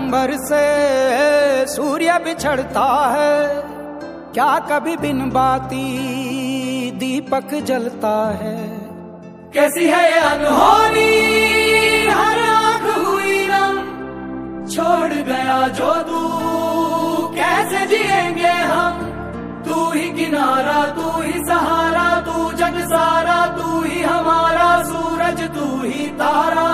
अंबर से सूर्य बिछड़ता है, क्या कभी बिन बाती दीपक जलता है। कैसी है ये अनहोनी हर आंख हुई नम, छोड़ गया जो तू कैसे जिएंगे हम। तू ही किनारा, तू ही सहारा, तू जग सारा, तू ही हमारा सूरज, तू ही तारा।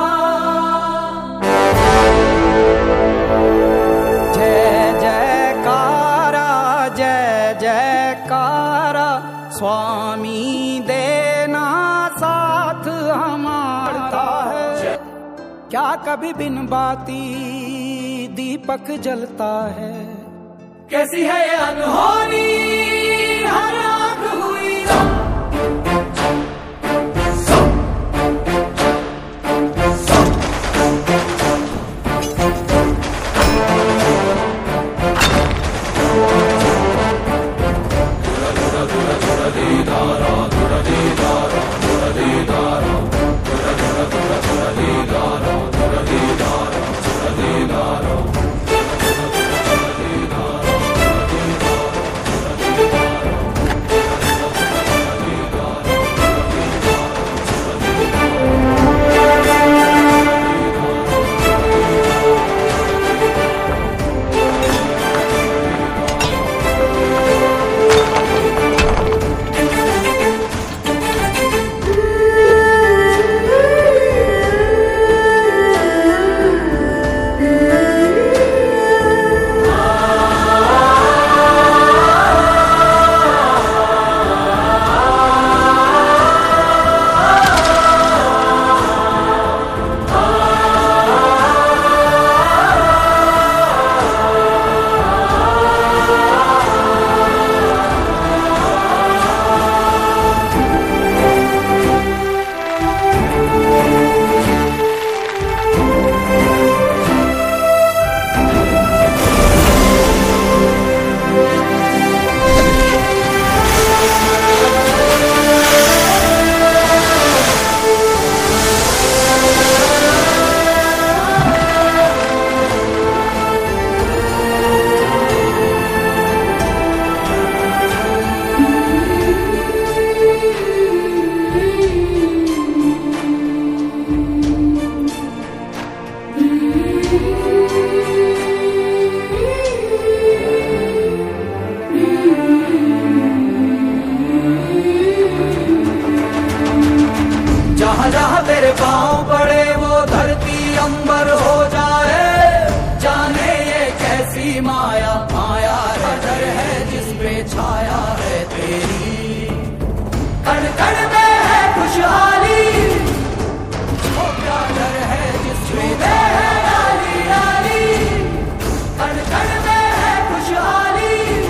जय जयकारा, जय जयकारा, स्वामी देना साथ हमारा है। क्या कभी बिन बाती दीपक जलता है। कैसी है ये अनहोनी हर आंख हुई नम। जहाँ जहाँ तेरे पाँव पड़े वो धरती अंबर हो जाए। जाने ये कैसी माया, माया नजर है जिस पे छाया है तेरी। कण कण में है खुशहाली, वो क्या डर है जिसमें है डाली डाली। कण कण में है खुशहाली।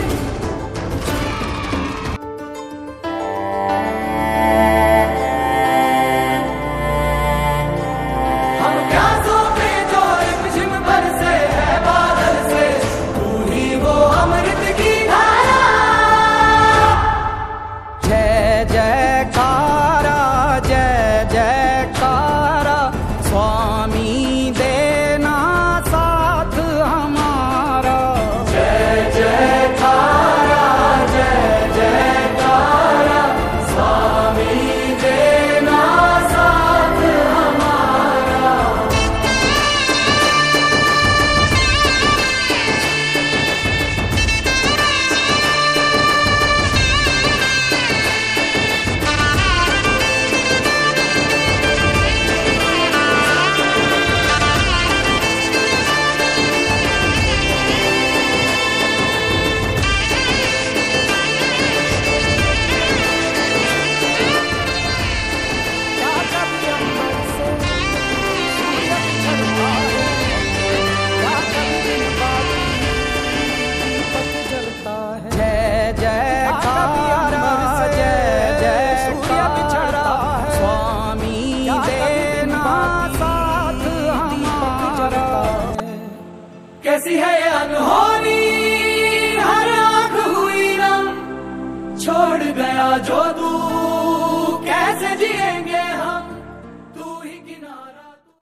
कैसी है ये अनहोनी हर आंख हुई नम, छोड़ गया जो तू